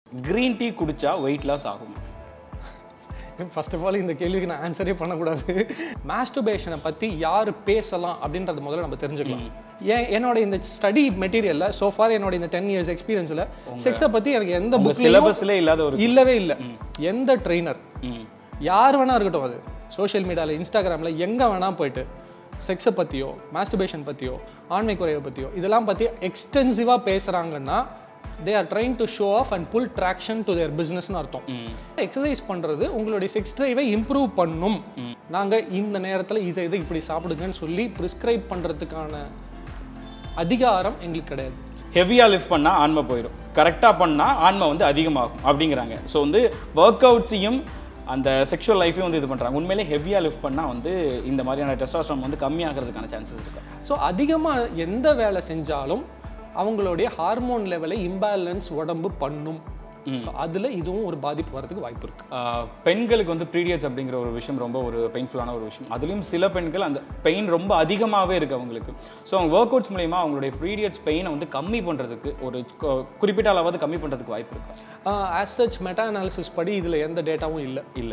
green tea குடிச்சா weight loss ஆகும்? First of all இந்த கேள்விக்கு நான் ஆன்சரே பண்ணக்கூடாது. மாஸ்டர்பேஷனை பற்றி யார் பேசலாம் அப்படின்றது முதல்ல நம்ம தெரிஞ்சுக்கலாம். என்னோட இந்த ஸ்டடி மெட்டீரியலில் சோஃபார் என்னோட இந்த 10 years எக்ஸ்பீரியன்ஸில் செக்ஸை பற்றி எனக்கு எந்த புக் சிலபஸ்ல இல்லாத ஒரு இல்லவே இல்லை. எந்த ட்ரெயினர் யார் வேணா இருக்கட்டும், அது சோஷியல் மீடியாவில் இன்ஸ்டாகிராமில் எங்கே வேணால் போயிட்டு செக்ஸை பற்றியோ மாஸ்டர்பேஷன் பற்றியோ ஆண்மை குறைவை பற்றியோ இதெல்லாம் பற்றி எக்ஸ்டென்சிவாக பேசுகிறாங்கன்னா they are trying to show off and pull traction to their business னு அர்த்தம். எக்ஸசைஸ் பண்ணுறது உங்களுடைய செக்ஸ் ட்ரைவை இம்ப்ரூவ் பண்ணும். நாங்கள் இந்த நேரத்தில் இதை இப்படி சாப்பிடுங்கன்னு சொல்லி ப்ரிஸ்கிரைப் பண்ணுறதுக்கான அதிகாரம் எங்களுக்கு கிடையாது. ஹெவியாக லிஃப்ட் பண்ணால் ஆன்மை போயிடும், கரெக்டாக பண்ணால் ஆன்மை வந்து அதிகமாகும் அப்படிங்கிறாங்க. ஸோ வந்து ஒர்க் அவுட்ஸையும் அந்த செக்ஷுவல் லைஃபையும் வந்து இது பண்ணுறாங்க. உண்மையிலே ஹெவியாக லிஃப்ட் பண்ணால் வந்து இந்த மாதிரியான டெஸ்டோஸ்டெரான் வந்து கம்மியாகிறதுக்கான சான்சஸ் இருக்குது. ஸோ அதிகமாக எந்த வேலை செஞ்சாலும் அவங்களுடைய ஹார்மோன் லெவலை இம்பேலன்ஸ் உடம்பு பண்ணும். ஸோ அதில் இதுவும் ஒரு பாதிப்பு வரதுக்கு வாய்ப்பு இருக்குது. பெண்களுக்கு வந்து பீரியட்ஸ் அப்படிங்கிற ஒரு விஷயம் ரொம்ப ஒரு பெயின்ஃபுல்லான ஒரு விஷயம். அதுலேயும் சில பெண்கள் அந்த பெயின் ரொம்ப அதிகமாகவே இருக்குது அவங்களுக்கு. ஸோ அவங்க ஒர்க் அவுட்ஸ் மூலிமா அவங்களுடைய பீரியட்ஸ் பெயினை வந்து கம்மி பண்ணுறதுக்கு ஒரு குறிப்பிட்ட அளவாவது கம்மி பண்ணுறதுக்கு வாய்ப்பு இருக்குது. ஆஸ் சச் மெட்டா அனாலிசிஸ் படி இதில் எந்த டேட்டாவும் இல்லை.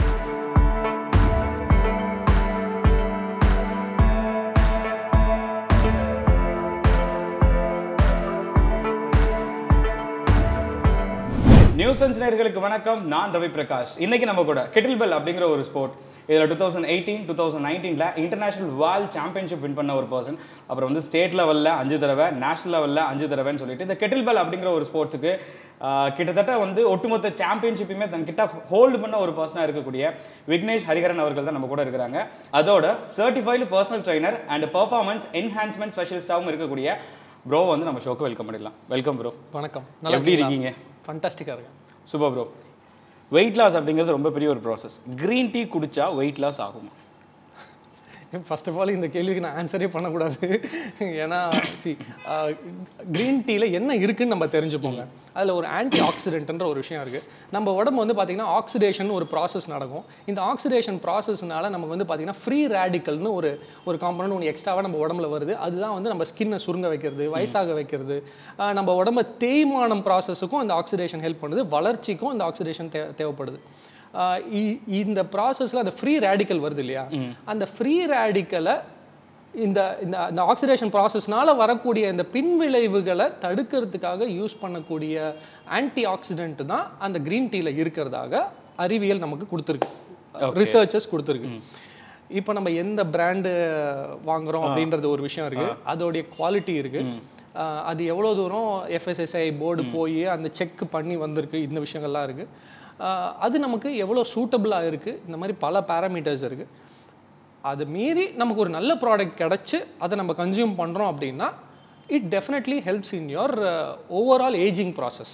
நியூஸ் நேயர்களுக்கு வணக்கம். நான் ரவி பிரகாஷ். இன்னைக்கு நம்ம கூட கெட்டில் பெல் அப்படிங்கிற ஒரு ஸ்போர்ட், இதில் 2018, 2019 இன்டர்நேஷனல் வேர்ல்ட் சாம்பியன்ஷிப் வின் பண்ண ஒரு பர்சன், அப்புறம் வந்து ஸ்டேட் லெவலில் 5 தடவை, நேஷனல் லெவலில் 5 தடவைன்னு சொல்லிட்டு இந்த கெட்டில் பெல் அப்படிங்கிற ஒரு ஸ்போர்ட்ஸுக்கு கிட்டத்தட்ட வந்து ஒட்டுமொத்த சாம்பியன்ஷிப்புமே தன்கிட்ட ஹோல்டு பண்ண ஒரு பர்சனாக இருக்கக்கூடிய விக்னேஷ் ஹரிஹரன் அவர்கள் தான் நம்ம கூட இருக்கிறாங்க. அதோட certified personal trainer and performance enhancement ஸ்பெஷலிஸ்டாகவும் இருக்கக்கூடிய ப்ரோ வந்து நம்ம ஷோக்கு வெல்கம் பண்ணிடலாம். Welcome bro. வணக்கம். எப்படி இருக்கீங்க? ஃபண்டாஸ்டிக்காக இருக்கு. Super bro. வெயிட் லாஸ் அப்படிங்கிறது ரொம்ப பெரிய ஒரு ப்ராசஸ். க்ரீன் டீ குடிச்சா வெயிட் லாஸ் ஆகுமா? ஃபர்ஸ்ட் ஆஃப் ஆல் இந்த கேள்விக்கு நான் ஆன்சரே பண்ணக்கூடாது. ஏன்னா க்ரீன் டீயில் என்ன இருக்குதுன்னு நம்ம தெரிஞ்சுப்போங்க. அதில் ஒரு ஆன்டி ஆக்சிடென்ட்ன்ற ஒரு விஷயம் இருக்குது. நம்ம உடம்பு வந்து பார்த்திங்கன்னா ஆக்சிடேஷன் ஒரு ப்ராசஸ் நடக்கும். இந்த ஆக்சிடேஷன் ப்ராசஸ்னால நமக்கு வந்து பார்த்திங்கன்னா ஃப்ரீ ரேடிக்கல்னு ஒரு காம்பனண்ட் ஒன்று எக்ஸ்ட்ராவாக நம்ம உடம்புல வருது. அதுதான் வந்து நம்ம ஸ்கின்னை சுருங்க வைக்கிறது, வயசாக வைக்கிறது, நம்ம உடம்பு தேய்மானம் ப்ராசஸுக்கும் இந்த ஆக்சிடேஷன் ஹெல்ப் பண்ணுது, வளர்ச்சிக்கும் இந்த ஆக்சிடேஷன் தேவைப்படுது. இந்த ப்ராசஸில் அந்த ஃப்ரீ ரேடிக்கல் வருது இல்லையா, அந்த ஃப்ரீ ரேடிக்கலை இந்த இந்த ஆக்சிடேஷன் ப்ராசஸ்னால வரக்கூடிய இந்த பின்விளைவுகளை தடுக்கிறதுக்காக யூஸ் பண்ணக்கூடிய ஆன்டி ஆக்சிடென்ட் தான் அந்த க்ரீன் டீயில் இருக்கிறதாக அறிவியல் நமக்கு கொடுத்துருக்கு, ரிசர்ச்சர்ஸ் கொடுத்துருக்கு. இப்போ நம்ம எந்த பிராண்டு வாங்குகிறோம் அப்படின்றது ஒரு விஷயம் இருக்குது, அதோடைய குவாலிட்டி இருக்குது, அது எவ்வளோ தூரம் FSSAI போர்டு போய் அந்த செக் பண்ணி வந்திருக்கு, இந்த விஷயங்கள்லாம் இருக்குது. அது நமக்கு எவ்வளோ சூட்டபிளாக இருக்குது, இந்த மாதிரி பல பேராமீட்டர்ஸ் இருக்குது. அது மீறி நமக்கு ஒரு நல்ல ப்ராடக்ட் கிடச்சி அதை நம்ம கன்சியூம் பண்ணுறோம் அப்படின்னா it definitely helps in your overall ageing process.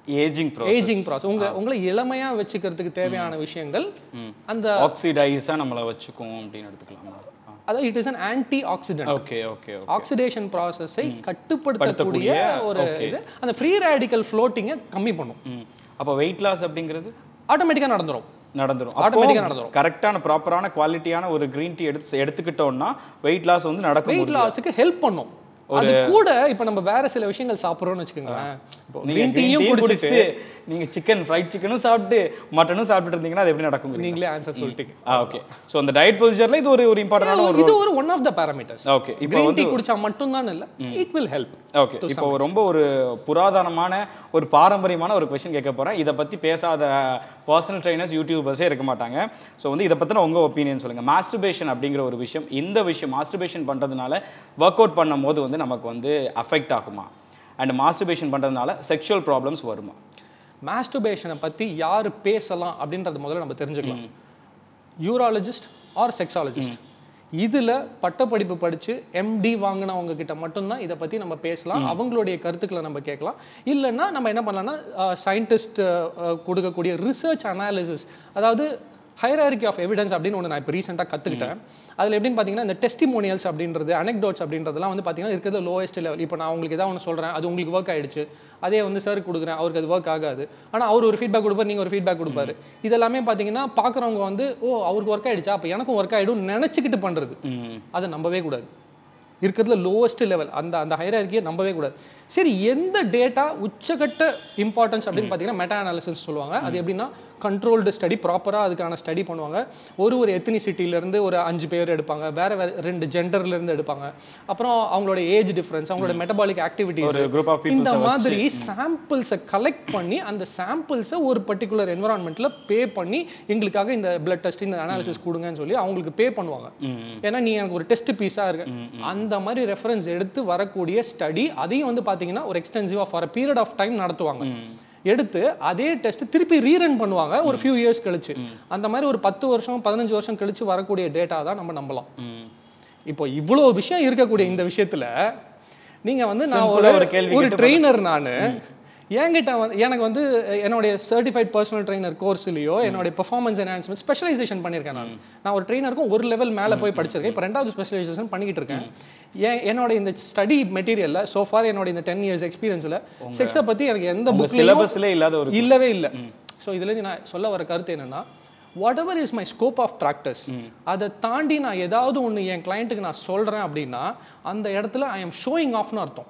உங்களை இளமையாக வச்சுக்கிறதுக்கு தேவையான விஷயங்கள் அந்த ஆக்சிடைஸாக நம்மளை வச்சுக்கும் அப்படின்னு எடுத்துக்கலாம். அதாவது it is an anti accident. Oxidation ப்ராசஸை கட்டுப்படுத்தக்கூடிய ஒரு இது. அந்த ஃப்ரீ ரேடிக்கல் ஃப்ளோட்டிங்கை கம்மி பண்ணும். அப்போ வெயிட் லாஸ் அப்படிங்கிறது ஆட்டோமேட்டிக்காக நடந்துடும். ஆட்டோமேட்டிக்காக நடந்துடும். கரெக்டான ப்ராப்பரான குவாலிட்டியான ஒரு க்ரீன் டீ எடுத்துக்கிட்டோம்னா வெயிட் லாஸ் வந்து நடக்கும். வெயிட் லாஸுக்கு ஹெல்ப் பண்ணும். அது கூட இப்போ நம்ம வேற சில விஷயங்கள் சாப்பிட்றோம்னு வச்சுக்கோங்களேன். க்ரீன் டீயும் குடிச்சிட்டு நீங்கள் சிக்கன் ஃப்ரைட் சிக்கனும் சாப்பிட்டு மட்டனும் சாப்பிட்டு இருந்தீங்கன்னா அது எப்படி நடக்கும்? நீங்களே ஆன்சர் சொல்லிட்டீங்க. ஓகே. ஸோ அந்த டயட் ப்ரொசீஜரில் இது ஒரு இம்பார்ட்டன்டான இது ஒரு one of the parameters. Okay. இப்போ க்ரீன் டீ குடிச்சா மட்டும்தான் இல்லை, இட் வில் ஹெல்ப். ஓகே. இப்போ ரொம்ப ஒரு புராதனமான ஒரு பாரம்பரியமான ஒரு கொஸ்டின் கேட்க போகிறேன். இதை பற்றி பேசாத பர்சனல் ட்ரைனர்ஸ் யூடியூபர்ஸே இருக்க மாட்டாங்க. ஸோ வந்து இதை பற்றின உங்கள் ஒப்பீனியன் சொல்லுங்கள். மாஸ்டர்பேஷன் அப்படிங்கிற ஒரு விஷயம், இந்த விஷயம் மாஸ்டர்பேஷன் பண்ணுறதுனால ஒர்க் அவுட் பண்ணும் போது வந்து நமக்கு வந்து அஃபெக்ட் ஆகுமா? அண்ட் மாஸ்டர்பேஷன் பண்ணுறதுனால செக்ஷுவல் ப்ராப்ளம்ஸ் வருமா? மாஸ்டர்பேஷனை பற்றி யார் பேசலாம் அப்படின்றத முதல்ல நம்ம தெரிஞ்சுக்கலாம். யூராலஜிஸ்ட் ஆர் செக்ஸாலஜிஸ்ட், இதில் பட்டப்படிப்பு படித்து MD வாங்கினவங்க கிட்ட மட்டும்தான் இதை பற்றி நம்ம பேசலாம், அவங்களுடைய கருத்துக்களை நம்ம கேட்கலாம். இல்லைன்னா நம்ம என்ன பண்ணலாம்னா சயின்டிஸ்ட் கொடுக்கக்கூடிய ரிசர்ச் அனாலிசிஸ், அதாவது ஹைரார்கி ஆஃப் எவிடன்ஸ் அப்படின்னு ஒன்று நான் இப்போ ரீசெண்டாக கற்றுக்கிட்டேன். அதில் எப்படின்னு பார்த்தீங்கன்னா இந்த டெஸ்டிமோனியல்ஸ் அப்படின்றது, அனெக்டோட்ஸ் அப்படின்றதுலாம் வந்து பார்த்தீங்கன்னா இருக்கிறது லோவஸ்ட் லெவல். இப்போ நான் உங்களுக்கு ஏதாவது ஒன்று சொல்கிறேன், அது உங்களுக்கு ஒர்க் ஆகிடுச்சு, அதே வந்து சாருக்கு கொடுக்குறேன், அவருக்கு அது ஒர்க் ஆகாது. ஆனால் அவர் ஒரு ஃபீட்பேக் கொடுப்பார், நீங்கள் ஒரு ஃபீட்பேக் கொடுப்பாரு. இதெல்லாமே பார்த்தீங்கன்னா பார்க்குறவங்க வந்து அவருக்கு ஒர்க் ஆகிடுச்சா அப்போ எனக்கும் ஒர்க் ஆகிடும் நினச்சிக்கிட்டு பண்ணுறது. அதை நம்பவே கூடாது. இருக்கிறதுல லோவஸ்ட் லெவல், அந்த அந்த ஹையரார்க்கியை நம்பவே கூடாது. சரி, எந்த டேட்டா உச்சகட்ட இம்பார்ட்டன்ஸ் அப்படின்னு பார்த்தீங்கன்னா மெட்டா அனாலிசிஸ் சொல்லுவாங்க. அது எப்படின்னா கண்ட்ரோல்டு ஸ்டடி, ப்ராப்பராக அதுக்கான ஸ்டடி பண்ணுவாங்க. ஒரு எத்தனிசிட்டியிலேருந்து ஒரு 5 பேர் எடுப்பாங்க, வேறு 2 ஜெண்டர்லேருந்து எடுப்பாங்க, அப்புறம் அவங்களோட ஏஜ் டிஃப்ரென்ஸ், அவங்களோட மெட்டபாலிக் ஆக்டிவிட்டிஸ், இந்த மாதிரி சாம்பிள்ஸை கலெக்ட் பண்ணி அந்த சாம்பிள்ஸை ஒரு பர்டிகுலர் என்வரான்மெண்ட்டில் பே பண்ணி எங்களுக்காக இந்த பிளட் டெஸ்ட் இந்த அனாலிசிஸ் கொடுங்கன்னு சொல்லி அவங்களுக்கு பே பண்ணுவாங்க. ஏன்னா நீ எனக்கு ஒரு டெஸ்ட் பீஸாக இருக்கு. அந்த மாதிரி ரெஃபரன்ஸ் எடுத்து வரக்கூடிய ஸ்டடி, அதையும் வந்து பார்த்தீங்கன்னா ஒரு எக்ஸ்டென்சிவாக for a period of time நடத்துவாங்க. எடுத்து அதே டெஸ்ட் திருப்பி ரீரன் பண்ணுவாங்க ஒரு ஃபியூ இயர்ஸ் கழிச்சு. அந்த மாதிரி ஒரு 10 வருஷம் 15 வருஷம் கழிச்சு வரக்கூடிய டேட்டா தான் நம்ம நம்பலாம். இப்போ இவ்வளோ விஷயம் இருக்கக்கூடிய இந்த விஷயத்துல நீங்க வந்து நான் ஒரு ட்ரெயினர், நான் என்கிட்ட வந்து எனக்கு வந்து என்னுடைய சர்டிஃபைட் பர்சனல் ட்ரெயினர் கோர்ஸ்லையோ என்னுடைய பெர்ஃபார்மன்ஸ் என்ஹான்ஸ்மெண்ட் ஸ்பெஷலைசேஷன் பண்ணியிருக்கேன். நான் ஒரு ட்ரெயினருக்கும் ஒரு லெவல் மேலே போய் படிச்சிருக்கேன். இப்போ 2வது ஸ்பெஷலைசேஷன் பண்ணிக்கிட்டு இருக்கேன். என்னோட இந்த ஸ்டடி மெட்டீரியல்ல சோஃபார் என்னோட இந்த 10 years எக்ஸ்பீரியன்ஸில் செக்ஸை பற்றி எனக்கு எந்த புக்லையும் இல்லவே இல்லை. ஸோ இதுலேருந்து நான் சொல்ல வர கருத்து என்னன்னா, whatever is my scope of practice, அதை தாண்டி நான் ஏதாவது ஒன்று என் கிளைண்ட்டுக்கு நான் சொல்கிறேன் அப்படின்னா அந்த இடத்துல ஐ எம் ஷோயிங் ஆஃப்னு அர்த்தம்.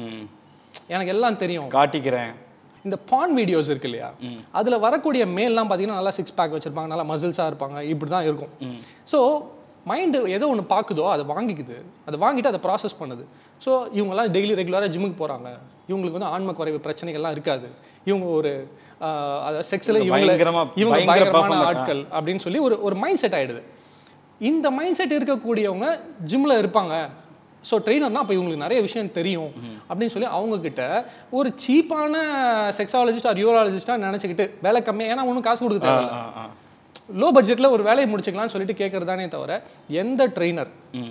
எனக்கு எல்லாம் தெரியும், காட்டிக்கிறேன். இந்த பான் வீடியோஸ் இருக்கு இல்லையா, அதில் வரக்கூடிய மேல்லாம் பார்த்தீங்கன்னா நல்லா 6 பேக் வச்சுருப்பாங்க, நல்லா மசில்ஸாக இருப்பாங்க, இப்படி தான் இருக்கும். ஸோ மைண்டு ஏதோ ஒன்று பார்க்குதோ அதை வாங்கிக்குது, அதை வாங்கிட்டு அதை ப்ராசஸ் பண்ணுது. ஸோ இவங்கெல்லாம் டெய்லி ரெகுலராக ஜிம்முக்கு போகிறாங்க, இவங்களுக்கு வந்து ஆன்ம குறைவு பிரச்சனைகள்லாம் இருக்காது, இவங்க ஒரு அதாவது செக்ஸில் இவங்க பயங்கரமான ஆட்கள் அப்படின்னு சொல்லி ஒரு மைண்ட் செட் ஆகிடுது. இந்த மைண்ட் செட் இருக்கக்கூடியவங்க ஜிம்மில் இருப்பாங்க. ஸோ ட்ரெயினர்னா அப்போ இவங்களுக்கு நிறைய விஷயம் தெரியும் அப்படின்னு சொல்லி அவங்கக்கிட்ட ஒரு சீப்பான செக்ஸாலஜிஸ்ட் ஆர் யூராலஜிஸ்டாக நினச்சிக்கிட்டு வேலை கம்மியாக, ஏன்னா ஒன்றும் காசு கொடுக்க தேவையில்லை, லோ பட்ஜெட்டில் ஒரு வேலையை முடிச்சுக்கலாம்னு சொல்லிட்டு கேட்குறதானே தவிர எந்த ட்ரெயினர்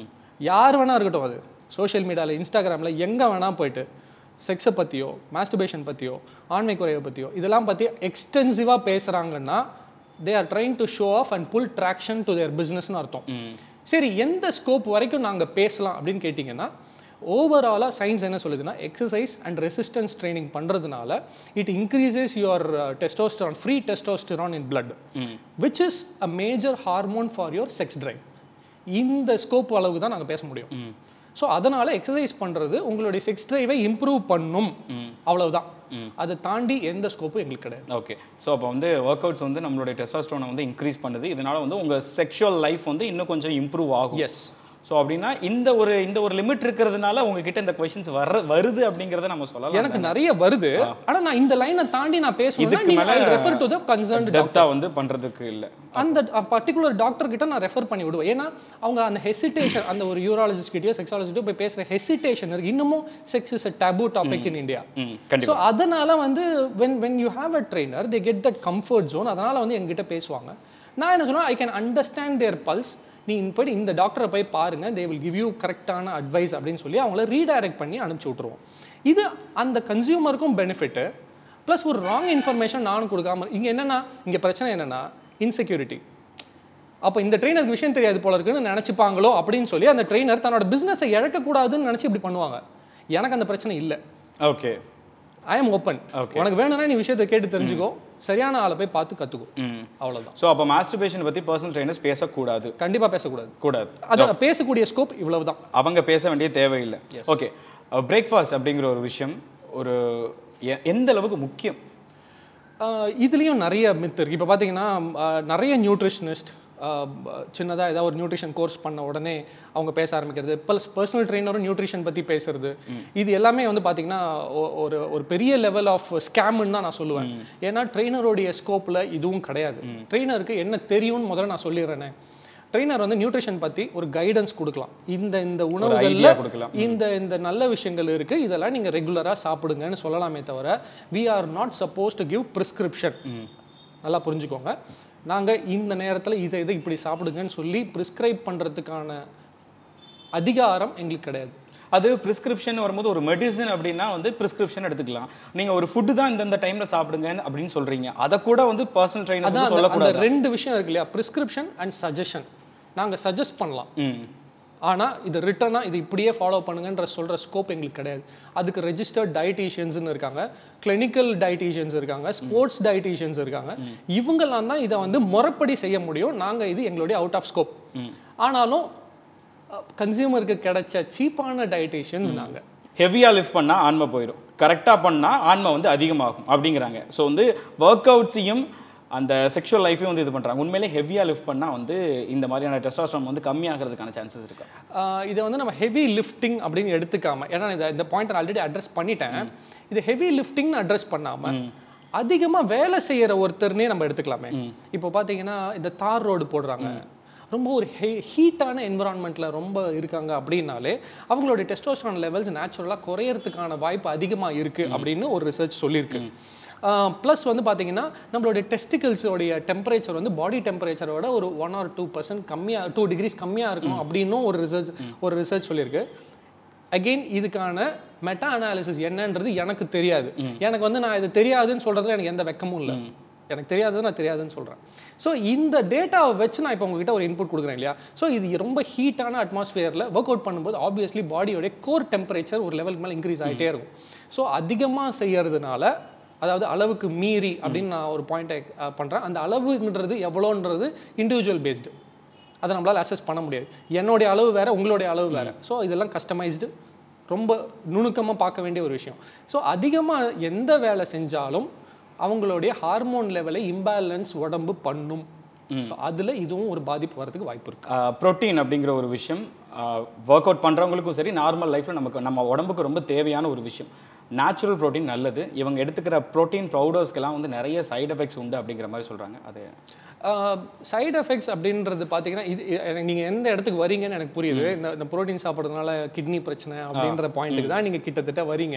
யார் வேணா இருக்கட்டும், அது சோஷியல் மீடியாவில் இன்ஸ்டாகிராமில் எங்கே வேணால் போயிட்டு செக்ஸை பற்றியோ மாஸ்டர்பேஷன் பற்றியோ ஆண்மை குறைவை பற்றியோ இதெல்லாம் பற்றி எக்ஸ்டென்சிவாக பேசுகிறாங்கன்னா they are trying to show off and pull traction to their பிஸ்னஸ்னு அர்த்தம். சரி, எந்த ஸ்கோப் வரைக்கும் நாங்கள் பேசலாம் அப்படின்னு கேட்டிங்கன்னா, ஓவராலாக சயின்ஸ் என்ன சொல்லுதுன்னா எக்ஸசைஸ் அண்ட் ரெசிஸ்டன்ஸ் ட்ரைனிங் பண்ணுறதுனால it increases your testosterone, free testosterone in blood, which is a major hormone for your sex drive. இந்த ஸ்கோப் அளவுக்கு தான் நாங்கள் பேச முடியும். ஸோ அதனால் எக்ஸசைஸ் பண்ணுறது உங்களுடைய செக்ஸ் ட்ரைவை இம்ப்ரூவ் பண்ணும், அவ்வளவுதான். அதை தாண்டி எந்த ஸ்கோப்பும் எங்களுக்கு கிடையாது. ஓகே, ஸோ அப்போ வந்து ஒர்க் அவுட்ஸ் வந்து நம்மளுடைய டெஸ்டோஸ்டெரானை வந்து இன்க்ரீஸ் பண்ணுது, இதனால் வந்து உங்கள் செக்ஷுவல் லைஃப் வந்து இன்னும் கொஞ்சம் இம்ப்ரூவ் ஆகும். எஸ். ஸோ அப்படின்னா இந்த ஒரு லிமிட் இருக்கிறதுனால உங்ககிட்ட இந்த கொஸ்டின்ஸ் வருது அப்படிங்கிறத நம்ம சொல்லலாம். எனக்கு நிறைய வருது, ஆனால் நான் இந்த லைனை தாண்டி நான் பேசுவேன், refer to the concerned doctor வந்து பண்ணுறதுக்கு இல்லை, அந்த பர்டிகுலர் டாக்டர் கிட்ட நான் ரெஃபர் பண்ணி விடுவேன். ஏன்னா அவங்க அந்த ஹெசிடேஷன், அந்த ஒரு யூராலஜிஸ்ட் கிட்டயோ செக்ஸாலஜிஸ்ட்டோ போய் பேசுகிற ஹெசிடேஷன் இருக்கு. இன்னமும் sex is a taboo topic in India. So அதனால வந்து when you have a trainer they get that comfort zone. அதனால வந்து என்கிட்ட பேசுவாங்க. நான் என்ன சொன்னா, I can understand their pulse, நீ போய்ட்டு இந்த டாக்டரை போய் பாருங்க, தே வில் கிவ் யூ கரெக்டான அட்வைஸ் அப்படின்னு சொல்லி அவங்கள ரீடைரக்ட் பண்ணி அனுப்பிச்சி விட்ருவோம். இது அந்த கன்சியூமருக்கும் பெனிஃபிட்டு, ப்ளஸ் ஒரு ராங் இன்ஃபர்மேஷன் நானும் கொடுக்காம. இங்கே என்னென்னா, இங்கே பிரச்சனை என்னென்னா இன்செக்யூரிட்டி. அப்போ இந்த ட்ரெயினருக்கு விஷயம் தெரியாது போல இருக்குன்னு நினச்சிப்பாங்களோ அப்படின்னு சொல்லி அந்த ட்ரெயினர் தன்னோட பிஸ்னஸை இழக்கக்கூடாதுன்னு நினச்சி இப்படி பண்ணுவாங்க. எனக்கு அந்த பிரச்சனை இல்லை. Okay, I am open. உனக்கு வேணும்னா நீ விஷயத்தை கேட்டு தெரிஞ்சுக்கோ, சரியான ஆளை போய் பார்த்து கற்றுக்கோ, அவ்வளோதான். ஸோ அப்போ மாஸ்டர்பேஷன் பற்றி பர்சனல் ட்ரெயினர்ஸ் பேசக்கூடாது? கண்டிப்பாக பேசக்கூடாது. அது பேசக்கூடிய ஸ்கோப் இவ்வளவு தான், அவங்க பேச வேண்டிய தேவையில்லை. ஓகே, பிரேக்ஃபாஸ்ட் அப்படிங்கிற ஒரு விஷயம் ஒரு எந்த அளவுக்கு முக்கியம்? இதுலேயும் நிறைய மித் இருக்குது. இப்போ பார்த்தீங்கன்னா நிறைய நியூட்ரிஷனிஸ்ட் சின்னதாக ஏதாவது ஒரு நியூட்ரிஷன் கோர்ஸ் பண்ண உடனே அவங்க பேச ஆரம்பிக்கிறது, ப்ளஸ் பர்சனல் ட்ரெயினரும் நியூட்ரிஷன் பற்றி பேசுறது, இது எல்லாமே வந்து பார்த்திங்கன்னா ஒரு பெரிய லெவல் ஆஃப் ஸ்கேம்னு தான் நான் சொல்லுவேன். ஏன்னா ட்ரெயினருடைய ஸ்கோப்பில் இதுவும் கிடையாது. ட்ரெயினருக்கு என்ன தெரியும்னு முதல்ல நான் சொல்லிடுறேனே. ட்ரெயினர் வந்து நியூட்ரிஷன் பற்றி ஒரு கைடன்ஸ் கொடுக்கலாம், இந்த உணவுகளில் இந்த நல்ல விஷயங்கள் இருக்குது, இதெல்லாம் நீங்கள் ரெகுலராக சாப்பிடுங்கன்னு சொல்லலாமே தவிர we are not supposed to give prescription. நல்லா புரிஞ்சுக்கோங்க, நாங்கள் இந்த நேரத்தில் இதை இப்படி சாப்பிடுங்கன்னு சொல்லி ப்ரிஸ்கிரைப் பண்ணுறதுக்கான அதிகாரம் எங்களுக்கு கிடையாது. அது ப்ரிஸ்கிரிப்ஷன் வரும்போது ஒரு மெடிசன் அப்படின்னா வந்து ப்ரிஸ்கிரிப்ஷன் எடுத்துக்கலாம். நீங்கள் ஒரு ஃபுட்டு தான் இந்த டைமில் சாப்பிடுங்க அப்படின்னு சொல்கிறீங்க, அதை கூட வந்து பர்சனல் ட்ரெயினர் சொல்லக்கூடாது. அந்த ரெண்டு விஷயம் இருக்கு இல்லையா, ப்ரிஸ்கிரிப்ஷன் அண்ட் சஜஷன். நாங்கள் சஜஸ்ட் பண்ணலாம், ஆனால் இது ரிட்டனாக இது இப்படியே ஃபாலோ பண்ணுங்கன்ற சொல்கிற ஸ்கோப் எங்களுக்கு கிடையாது. அதுக்கு ரெஜிஸ்டர்ட் டயட்டீஷியன்ஸ்னு இருக்காங்க, கிளினிக்கல் டயட்டீஷியன்ஸ் இருக்காங்க, ஸ்போர்ட்ஸ் டயட்டீஷியன்ஸ் இருக்காங்க. இவங்கெல்லாம் தான் இதை வந்து முறைப்படி செய்ய முடியும். நாங்கள் இது எங்களுடைய அவுட் ஆஃப் ஸ்கோப். ஆனாலும் கன்சியூமருக்கு கிடைச்ச சீப்பான டயட்டீஷியன்ஸ் நாங்கள். ஹெவியாக லிஃப்ட் பண்ணால் ஆன்மை போயிடும், கரெக்டாக பண்ணால் ஆன்மை வந்து அதிகமாகும் அப்படிங்கிறாங்க. ஸோ வந்து ஒர்க் அவுட்ஸையும் அந்த செக்ஷுவல் லைஃபையும் வந்து இது பண்ணுறாங்க. உண்மையிலே ஹெவியாக லிஃப்ட் பண்ணால் வந்து இந்த மாதிரியான டெஸ்டாஸ்டரோன் வந்து கம்மியாகிறதுக்கான சான்சஸ் இருக்கா? இதை வந்து நம்ம ஹெவி லிஃப்டிங் அப்படின்னு எடுத்துக்காமல், ஏன்னா இந்த பாயிண்ட் ஆல்ரெடி அட்ரஸ் பண்ணிட்டேன், இது ஹெவி லிஃப்டிங்னு அட்ரஸ் பண்ணாமல் அதிகமாக வேலை செய்கிற ஒருத்தர்னே நம்ம எடுத்துக்கலாமே. இப்போ பார்த்தீங்கன்னா இந்த தார் ரோடு போடுறாங்க, ரொம்ப ஒரு ஹீட்டான என்விரான்மெண்ட்டில் ரொம்ப இருக்காங்க அப்படின்னாலே அவங்களுடைய டெஸ்டோஸ்டெரான் லெவல்ஸ் நேச்சுரலாக குறையறதுக்கான வாய்ப்பு அதிகமாக இருக்குது அப்படின்னு ஒரு ரிசர்ச் சொல்லியிருக்கு. ப்ளஸ் வந்து பார்த்தீங்கன்னா நம்மளுடைய டெஸ்டிகல்ஸோடைய டெம்பரேச்சர் வந்து பாடி டெம்பரேச்சரோட ஒரு 1 or 2% கம்மியாக 2 degrees கம்மியாக இருக்கணும் அப்படின்னும் ஒரு ரிசர்ச் சொல்லியிருக்கு. அகெயின் இதுக்கான மெட்டா அனாலிசிஸ் என்னன்றது எனக்கு தெரியாது. எனக்கு வந்து நான் இது தெரியாதுன்னு சொல்கிறதுல எனக்கு எந்த வெக்கமும் இல்லை. எனக்கு தெரியாதது நான் தெரியாதுன்னு சொல்கிறேன். ஸோ இந்த டேட்டாவை வச்சு நான் இப்போ உங்ககிட்ட ஒரு இன்புட் கொடுக்குறேன் இல்லையா. ஸோ இது ரொம்ப ஹீட்டான அட்மாஸ்ஃபியரில் ஒர்க் அவுட் பண்ணும்போது ஆப்வியஸ்லி பாடியோடைய கோர் டெம்பரேச்சர் ஒரு லெவலுக்கு மேலே இன்க்ரீஸ் ஆகிட்டே இருக்கும். ஸோ அதிகமாக செய்யறதுனால, அதாவது அளவுக்கு மீறி அப்படின்னு நான் ஒரு பாயிண்ட்டை பண்ணுறேன். அந்த அளவுன்றது எவ்வளோன்றது இண்டிவிஜுவல் பேஸ்டு, அதை நம்மளால் அசஸ் பண்ண முடியாது. என்னுடைய அளவு வேறு, உங்களுடைய அளவு வேறு. ஸோ இதெல்லாம் கஸ்டமைஸ்டு, ரொம்ப நுணுக்கமாக பார்க்க வேண்டிய ஒரு விஷயம். ஸோ அதிகமாக எந்த வேலை செஞ்சாலும் அவங்களுடைய ஹார்மோன் லெவலை இம்பேலன்ஸ் உடம்பு பண்ணும். ஸோ அதில் இதுவும் ஒரு பாதிப்பு வரதுக்கு வாய்ப்பு இருக்குது. ப்ரோட்டீன் அப்படிங்கிற ஒரு விஷயம் ஒர்க் அவுட் பண்ணுறவங்களுக்கும் சரி, நார்மல் லைஃப்பில் நம்ம உடம்புக்கு ரொம்ப தேவையான ஒரு விஷயம். நேச்சுரல் ப்ரோட்டீன் நல்லது. இவங்க எடுத்துக்கிற ப்ரோட்டீன் பவுடர்ஸ்க்கெல்லாம் வந்து நிறைய சைடு எஃபெக்ட்ஸ் உண்டு அப்படிங்கிற மாதிரி சொல்கிறாங்க. அது சைடு எஃபெக்ட்ஸ் அப்படின்றது பார்த்தீங்கன்னா, இது நீங்கள் எந்த இடத்துக்கு வரீங்கன்னு எனக்கு புரியுது. இந்த ப்ரோட்டீன் சாப்பிட்றதுனால கிட்னி பிரச்சனை அப்படின்ற பாயிண்ட்டுக்கு தான் நீங்கள் கிட்டத்தட்ட வரீங்க.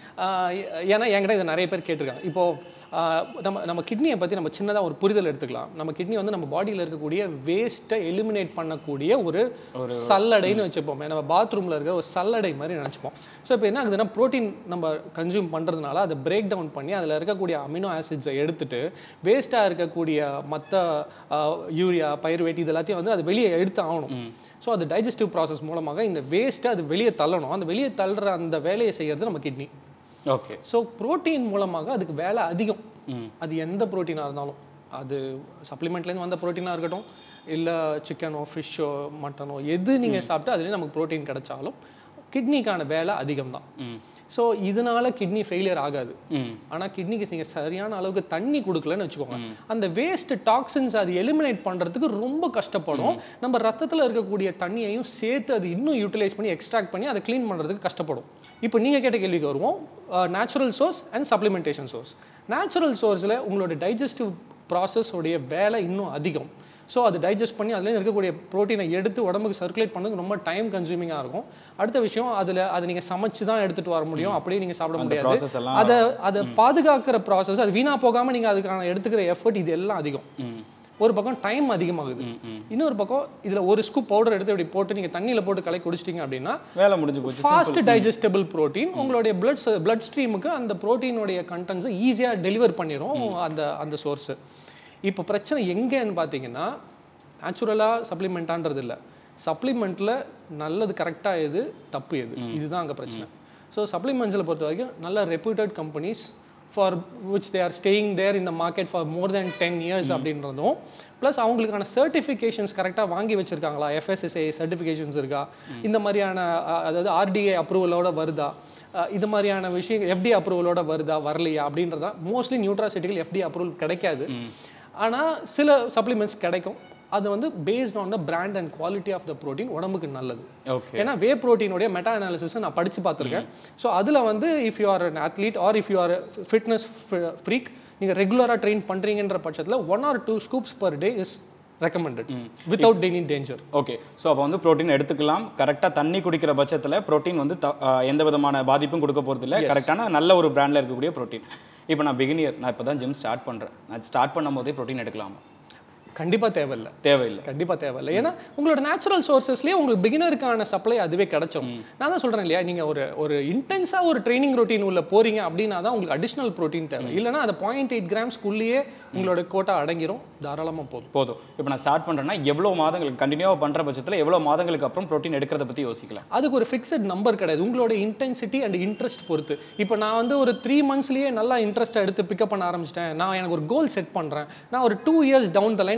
ஏன்னா என்கிட்ட இதை நிறைய பேர் கேட்டிருக்காங்க. இப்போது நம்ம கிட்னியை பற்றி நம்ம சின்னதாக ஒரு புரிதல் எடுத்துக்கலாம். நம்ம கிட்னி வந்து நம்ம பாடியில் இருக்கக்கூடிய வேஸ்ட்டை எலிமினேட் பண்ணக்கூடிய ஒரு சல்லடைன்னு வச்சுப்போமே. நம்ம பாத்ரூமில் இருக்கிற ஒரு சல்லடை மாதிரி நினச்சிப்போம். ஸோ இப்போ என்ன ஆகுதுன்னா, ப்ரோட்டீன் நம்ம கன்சியூம் பண்ணுறதுனால அதை பிரேக் டவுன் பண்ணி அதில் இருக்கக்கூடிய அமினோ ஆசிட்ஸை எடுத்துட்டு வேஸ்ட்டாக இருக்கக்கூடிய மற்ற யூரியா, பைருவேட் இது எல்லாத்தையும் வந்து அது வெளியே எடுத்து ஆகணும். ஸோ அது டைஜஸ்டிவ் ப்ராசஸ் மூலமாக இந்த வேஸ்ட்டை அது வெளியே தள்ளணும். அந்த வெளியே தள்ளுற அந்த வேலையை செய்கிறது நம்ம கிட்னி. ஓகே. ஸோ ப்ரோட்டீன் மூலமாக அதுக்கு வேலை அதிகம். அது எந்த ப்ரோட்டீனாக இருந்தாலும், அது சப்ளிமெண்ட்லேருந்து வந்த ப்ரோட்டீனாக இருக்கட்டும், இல்லை சிக்கனோ ஃபிஷ்ஷோ மட்டனோ எது நீங்கள் சாப்பிட்டு அதுலேயும் நமக்கு ப்ரோட்டீன் கிடைச்சாலும் கிட்னிக்கான வேலை அதிகம் தான். ஸோ இதனால கிட்னி ஃபெயிலியர் ஆகாது. ஆனால் கிட்னிக்கு நீங்கள் சரியான அளவுக்கு தண்ணி கொடுக்கலன்னு வச்சுக்கோங்க, அந்த வேஸ்ட் டாக்ஸின்ஸ் அது எலிமினேட் பண்ணுறதுக்கு ரொம்ப கஷ்டப்படும். நம்ம ரத்தத்தில் இருக்கக்கூடிய தண்ணியையும் சேர்த்து அது இன்னும் யூட்டிலைஸ் பண்ணி எக்ஸ்ட்ராக்ட் பண்ணி அதை க்ளீன் பண்ணுறதுக்கு கஷ்டப்படும். இப்போ நீங்கள் கேட்ட கேள்விக்கு வருவோம், natural source and supplementation source. Natural சோர்ஸில் உங்களோட டைஜஸ்டிவ் ப்ராசஸ் உடைய வேலை இன்னும் அதிகம். ஸோ அது டைஜஸ்ட் பண்ணி அதுலேருந்து இருக்கக்கூடிய ப்ரோட்டீனை எடுத்து உடம்புக்கு சர்க்குலேட் பண்ணுறதுக்கு ரொம்ப டைம் கன்சூமிங்காக இருக்கும். அடுத்த விஷயம், அதை நீங்கள் சமைச்சு தான் எடுத்துகிட்டு வர முடியும், அப்படியே நீங்கள் சாப்பிட முடியாது. அதை பாதுகாக்கிற ப்ராசஸ், அது வீணாக போகாமல் நீங்கள் அதுக்கான எடுத்துக்கிற எஃபர்ட், இது எல்லாம் அதிகம். ஒரு பக்கம் டைம் அதிகமாகுது, இன்னொரு பக்கம் இதில் ஒரு ஸ்கூப் பவுடர் எடுத்து இப்படி போட்டு நீங்கள் தண்ணியில் போட்டு கலக்கி குடிச்சிட்டிங்க அப்படின்னா வேலை முடிஞ்சு போச்சு. ஃபாஸ்ட் டைஜஸ்டபிள் ப்ரோட்டீன் உங்களுடைய பிளட் ஸ்ட்ரீமுக்கு அந்த ப்ரோட்டீனுடைய கண்டென்ட்ஸை ஈஸியாக டெலிவர் பண்ணிடும் அந்த சோர்ஸு. இப்போ பிரச்சனை எங்கேன்னு பார்த்தீங்கன்னா, நேச்சுரலாக சப்ளிமெண்ட்டான்றது இல்லை, சப்ளிமெண்ட்டில் நல்லது கரெக்டாக எது, தப்பு எது, இதுதான் அங்கே பிரச்சனை. ஸோ சப்ளிமெண்ட்ஸில் பொறுத்த வரைக்கும் நல்ல reputed companies for which they are staying there in the market for more than 10 years அப்படின்றதும், ப்ளஸ் அவங்களுக்கான சர்டிஃபிகேஷன்ஸ் கரெக்டாக வாங்கி வச்சுருக்காங்களா, FSSAI சர்டிஃபிகேஷன்ஸ் இருக்கா, இந்த மாதிரியான அதாவது RDA அப்ரூவலோட வருதா, இது மாதிரியான விஷயம் FDA அப்ரூவலோட வருதா வரலையா அப்படின்றதா. மோஸ்ட்லி நியூட்ராசிட்டிகள் FDA அப்ரூவல் கிடைக்காது, ஆனால் சில சப்ளிமெண்ட்ஸ் கிடைக்கும். அது வந்து based on the brand and quality of the protein உடம்புக்கு நல்லது. ஏன்னா வே ப்ரோட்டீனுடைய மெட்டா அனாலிசிஸை நான் படித்து பார்த்துருக்கேன். ஸோ அதில் வந்து if you are an athlete or if you are fitness freak, நீங்கள் ரெகுலராக ட்ரெயின் பண்ணுறீங்கன்ற பட்சத்தில் 1 or 2 scoops per day is recommended without any danger. Okay. So அப்போ வந்து ப்ரோட்டீன் எடுத்துக்கலாம். கரெக்டாக தண்ணி குடிக்கிற பட்சத்தில் ப்ரோட்டீன் வந்து எந்த விதமான பாதிப்பும் கொடுக்க போகிறது இல்லை. கரெக்டான நல்ல ஒரு பிராண்டில் இருக்கக்கூடிய ப்ரோட்டீன். இப்போ நான் பிகினியர், நான் இப்போ தான் ஜிம் ஸ்டார்ட் பண்ணுறேன், நான் ஸ்டார்ட் பண்ணும் போதே ப்ரோட்டீன் எடுக்கலாமா? கண்டிப்பாக தேவையில்லை. கண்டிப்பாக தேவையில்லை. ஏன்னா உங்களோட நேச்சுரல் சோர்சஸ்லேயே உங்களுக்கு பிகினருக்கான சப்ளை அதுவே கிடைச்சோம். நான் தான் சொல்கிறேன் இல்லையா, நீங்கள் ஒரு இன்டென்ஸாக ஒரு ட்ரைனிங் ரொட்டீன் உள்ள போகிறீங்க அப்படின்னா தான் உங்களுக்கு அடிஷ்னல் ப்ரோட்டீன் தேவை. இல்லைனா அது 0.8 grams உங்களோட கோட்டா அடங்கிரும், தாராளமாக போதும். இப்போ நான் ஸ்டார்ட் பண்ணுறேன்னா எவ்வளோ மாதங்களுக்கு கண்டினியூவாக பண்ணுற பட்சத்தில் எவ்வளோ மாதங்களுக்கு அப்புறம் ப்ரோட்டீன் எடுக்கிறத பற்றி யோசிக்கலாம்? அதுக்கு ஒரு ஃபிக்ஸட் நம்பர் கிடையாது, உங்களோட இன்டென்சிட்டி அண்ட் இன்ட்ரெஸ்ட் பொறுத்து. இப்போ நான் வந்து ஒரு 3 monthsலேயே நல்லா இன்ட்ரெஸ்ட்டை எடுத்து பிக்கப் பண்ண ஆரம்பிச்சிட்டேன், நான் எனக்கு ஒரு கோல் செட் பண்ணுறேன், நான் ஒரு 2 years down the line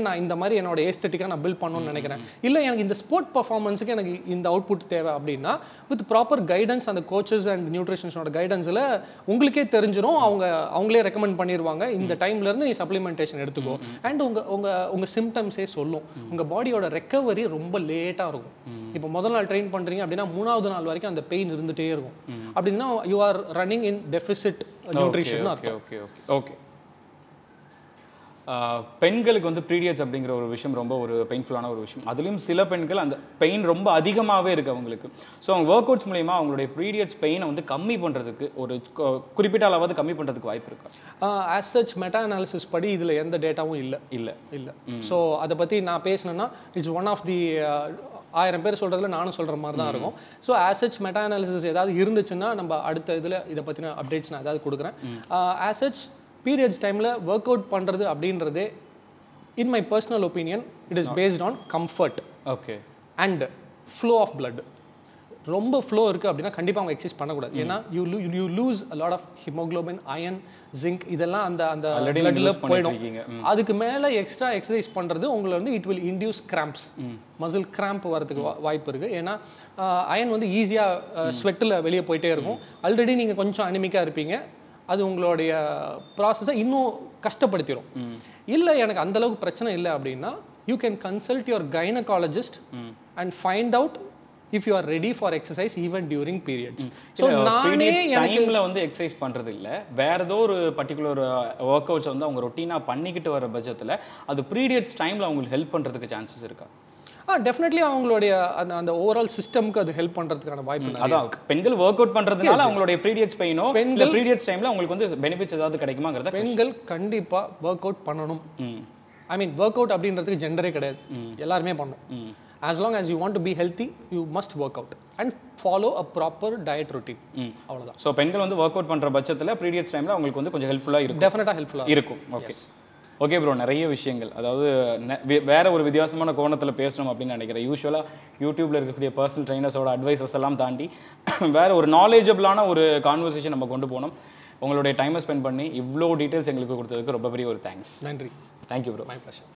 again நான் இந்த மாதிரி என்னோட ஏஸ்தட்டிக்காக நான் பில்ட் பண்ணணும்னு நினைக்கிறேன், இல்லை எனக்கு இந்த ஸ்போர்ட் பர்ஃபார்மன்ஸுக்கு எனக்கு இந்த அவுட்புட் தேவை அப்படின்னா வித் ப்ராப்பர் கைடன்ஸ் அந்த கோச்சஸ் அண்ட் நியூட்ரிஷன்ஸோட கைடன்ஸில் உங்களுக்கே தெரிஞ்சிடும். அவங்களே ரெக்கமெண்ட் பண்ணிடுவாங்க, இந்த டைம்லேருந்து நீ சப்ளிமெண்டேஷன் எடுத்துக்கோ. அண்ட் உங்கள் சிம்டம்ஸே சொல்லும். உங்கள் பாடியோட ரெக்கவரி ரொம்ப லேட்டாக இருக்கும். இப்போ முதல் நாள் ட்ரெயின் பண்ணுறீங்க அப்படின்னா 3வது நாள் வரைக்கும் அந்த பெயின் இருந்துகிட்டே இருக்கும். அப்படின்னா you are running in deficit nutrition அர்த்தம். Okay okay okay. பெண்களுக்கு வந்து பீரியட்ஸ் அப்படிங்கிற ஒரு விஷயம் ரொம்ப ஒரு பெயின்ஃபுல்லான ஒரு விஷயம். அதுலேயும் சில பெண்கள் அந்த பெயின் ரொம்ப அதிகமாகவே இருக்குது அவங்களுக்கு. ஸோ அவங்க ஒர்க் அவுட்ஸ் மூலிமா அவங்களுடைய பீரியட்ஸ் பெயினை வந்து கம்மி பண்ணுறதுக்கு ஒரு குறிப்பிட்ட அளவாவது கம்மி பண்ணுறதுக்கு வாய்ப்பு இருக்கு. ஆஸ் சச் மெட்டா அனாலிசிஸ் படி இதில் எந்த டேட்டாவும் இல்லை. ஸோ அதை பற்றி நான் பேசினேன்னா இட்ஸ் ஒன் ஆஃப் தி 1000 பேர் சொல்கிறதுல நானும் சொல்கிற மாதிரி தான் இருக்கும். So as such meta analysis ஏதாவது இருந்துச்சுன்னா நம்ம அடுத்த இதில் இதை பற்றின அப்டேட்ஸ் நான் ஏதாவது கொடுக்குறேன். ஆஸ் சச் பீரியட்ஸ் டைமில் ஒர்க் அவுட் பண்ணுறது அப்படின்றதே in my personal opinion it is based on comfort. Okay. And flow of blood. ரொம்ப ஃப்ளோ இருக்குது அப்படின்னா கண்டிப்பாக அவங்க எக்ஸசைஸ் பண்ணக்கூடாது. ஏன்னா you lose a lot of haemoglobin, iron, zinc இதெல்லாம் அந்த பிளட்ல போயிடும். அதுக்கு மேலே எக்ஸ்ட்ரா எக்ஸசைஸ் பண்ணுறது உங்களை வந்து it will induce cramps, muscle cramp வரதுக்கு வாய்ப்பு இருக்குது. ஏன்னா அயன் வந்து ஈஸியாக ஸ்வெட்டில் வெளியே போயிட்டே இருக்கும். ஆல்ரெடி நீங்கள் கொஞ்சம் அனிமிக்காக இருப்பீங்க, அது உங்களுடைய ப்ராசஸை இன்னும் கஷ்டப்படுத்திடும். இல்லை எனக்கு அந்தளவுக்கு பிரச்சனை இல்லை அப்படின்னா you can consult your gynaecologist and find out if you are ready for exercise even during periods. So நானே டைம்ல வந்து எக்ஸசைஸ் பண்றது இல்ல, வேற ஏதோ ஒரு பர்టిక్యులர் வொர்க் அவுட்ஸ் வந்து அவங்க ரொட்டீனா பண்ணிக்கிட்டு வர பட்சத்துல அது பீரியட்ஸ் டைம்ல அவங்களுக்கு ஹெல்ப் பண்றதுக்கு சான்சஸ் இருக்கா? டெஃபினெட்லி அவங்களுடைய அந்த ஓவரால் சிஸ்டம்க்கு அது ஹெல்ப் பண்றதுக்கான வாய்ப்பு இருக்கு. அதான் பெண்கள் வொர்க் அவுட் பண்றதுனால அவங்களுடைய பீரியட்ஸ் பெயினோ இல்ல பீரியட்ஸ் டைம்ல அவங்களுக்கு வந்து பெனிஃபிட்ஸ் ஏதாவது கிடைக்குமாங்கறத பெண்கள் கண்டிப்பா வொர்க் அவுட் பண்ணணும். ஐ மீன் வொர்க் அவுட் அப்படின்றதுக்கு ஜெண்டரே கிடையாது, எல்லாருமே பண்ணணும். As long as you want to be healthy, you must work out and follow a proper diet routine. அவ்வளவுதான். ஸோ பெண்கள் வந்து ஒர்க் அவுட் பண்ற பட்சத்தில் பீரியட்ஸ் டைம்ல அவங்களுக்கு வந்து கொஞ்சம் ஹெல்ப்ஃபுல்லாக இருக்கும். டெஃபினட்டாக ஹெல்ப்ஃபுல்லாக இருக்கும். ஓகே ஓகே ப்ரோ, நிறைய விஷயங்கள் அதாவது வேற ஒரு வித்தியாசமான கோணத்தில் பேசணும் அப்படின்னு நினைக்கிறேன். யூஸ்வலாக யூடியூப்ல இருக்கக்கூடிய பர்சனல் ட்ரைனர்ஸோட அட்வைசஸ் எல்லாம் தாண்டி வேற ஒரு நாலேஜபிளான ஒரு கான்வர்சேஷன் நம்ம கொண்டு போனோம். உங்களுடைய டைமை ஸ்பெண்ட் பண்ணி இவ்வளோ டீட்டெயில்ஸ் எங்களுக்கு கொடுத்ததுக்கு ரொம்ப பெரிய ஒரு தேங்க்ஸ். நன்றி. Thank you bro. My pleasure.